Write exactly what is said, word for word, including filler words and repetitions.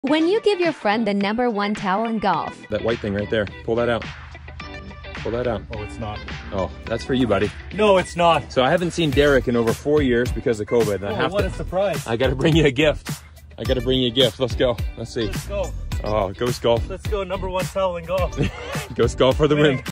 When you give your friend the number one towel in golf. That white thing right there. Pull that out. Pull that out. Oh, it's not. Oh, that's for you, buddy. No, it's not. So I haven't seen Derek in over four years because of COVID. And Oh, I have what to, a surprise. I got to bring you a gift. I got to bring you a gift. Let's go. Let's see. Let's go. Oh, Ghost Golf. Let's go. Number one towel in golf. Ghost Golf for the win.